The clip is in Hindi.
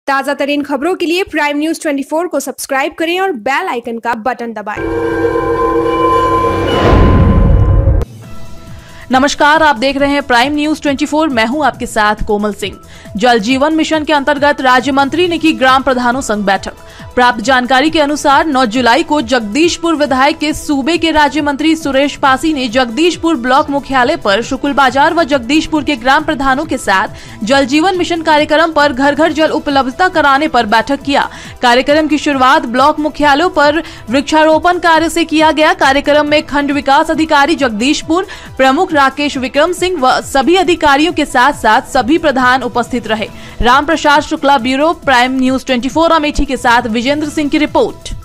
ताजा तरीन खबरों के लिए प्राइम न्यूज 24 को सब्सक्राइब करें और बेल आइकन का बटन दबाएं। नमस्कार, आप देख रहे हैं प्राइम न्यूज 24। मैं हूं आपके साथ कोमल सिंह। जल जीवन मिशन के अंतर्गत राज्य मंत्री ने की ग्राम प्रधानों संग बैठक। प्राप्त जानकारी के अनुसार 9 जुलाई को जगदीशपुर विधायक के सूबे के राज्य मंत्री सुरेश पासी ने जगदीशपुर ब्लॉक मुख्यालय पर शुक्ल बाजार व जगदीशपुर के ग्राम प्रधानों के साथ जल जीवन मिशन कार्यक्रम पर घर घर जल उपलब्धता कराने पर बैठक किया। कार्यक्रम की शुरुआत ब्लॉक मुख्यालयों पर वृक्षारोपण कार्य से किया गया। कार्यक्रम में खंड विकास अधिकारी जगदीशपुर प्रमुख राकेश विक्रम सिंह व सभी अधिकारियों के साथ साथ सभी प्रधान उपस्थित रहे। Ram Prasad Shukla, bureau prime news 24 Amethi के साथ विजेंद्र सिंह की रिपोर्ट।